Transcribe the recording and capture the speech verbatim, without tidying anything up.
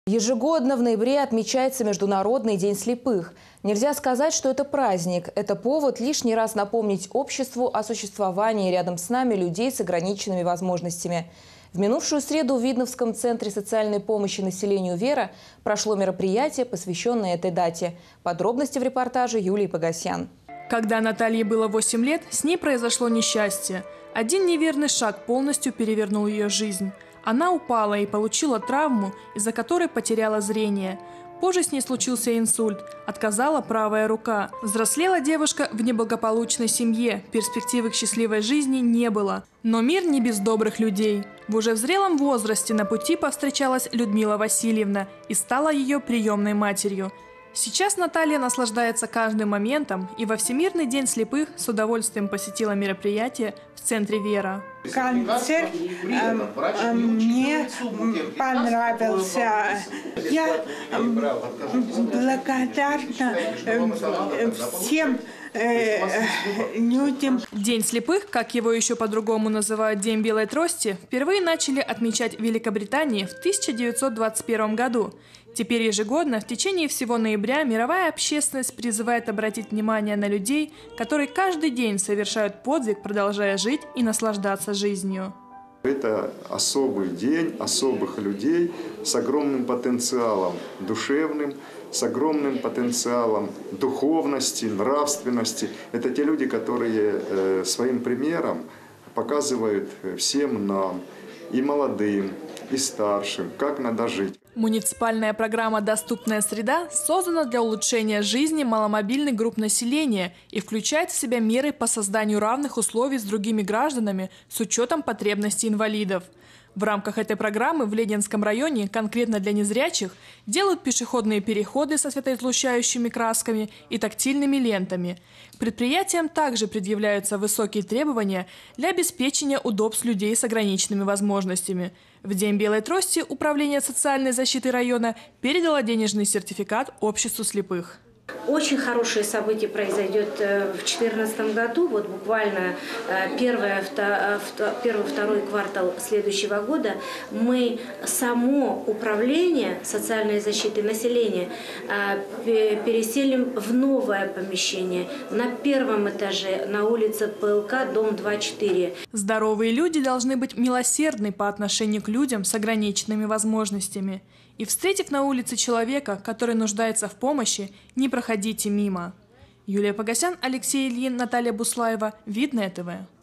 Ежегодно в ноябре отмечается Международный день слепых. Нельзя сказать, что это праздник. Это повод лишний раз напомнить обществу о существовании рядом с нами людей с ограниченными возможностями. В минувшую среду в Видновском центре социальной помощи населению «Вера» прошло мероприятие, посвященное этой дате. Подробности в репортаже Юлии Погосян. Когда Наталье было восемь лет, с ней произошло несчастье. Один неверный шаг полностью перевернул ее жизнь. Она упала и получила травму, из-за которой потеряла зрение. Позже с ней случился инсульт, отказала правая рука. Взрослела девушка в неблагополучной семье, перспективы к счастливой жизни не было. Но мир не без добрых людей. В уже в зрелом возрасте на пути повстречалась Людмила Васильевна и стала ее приемной матерью. Сейчас Наталья наслаждается каждым моментом и во Всемирный день слепых с удовольствием посетила мероприятие в центре «Вера». Концерт э, э, мне понравился. Я благодарна э, всем э, людям. День слепых, как его еще по-другому называют День белой трости, впервые начали отмечать в Великобритании в тысяча девятьсот двадцать первом году. Теперь ежегодно в течение всего ноября мировая общественность призывает обратить внимание на людей, которые каждый день совершают подвиг, продолжая жить и наслаждаться жизнью. Это особый день особых людей с огромным потенциалом душевным, с огромным потенциалом духовности, нравственности. Это те люди, которые своим примером показывают всем нам, и молодым, и старшим, как надо жить. Муниципальная программа «Доступная среда» создана для улучшения жизни маломобильных групп населения и включает в себя меры по созданию равных условий с другими гражданами с учетом потребностей инвалидов. В рамках этой программы в Ленинском районе, конкретно для незрячих, делают пешеходные переходы со светоизлучающими красками и тактильными лентами. К предприятиям также предъявляются высокие требования для обеспечения удобств людей с ограниченными возможностями. В День белой трости Управление социальной защиты района передало денежный сертификат обществу слепых. Очень хорошее событие произойдет в две тысячи четырнадцатом году, вот буквально первый, второй квартал следующего года мы само управление социальной защиты населения переселим в новое помещение на первом этаже на улице ПЛК, дом два четыре. Здоровые люди должны быть милосердны по отношению к людям с ограниченными возможностями. И, встретив на улице человека, который нуждается в помощи, не проходите мимо. Юлия Погосян, Алексей Ильин, Наталья Буслаева. Видное ТВ.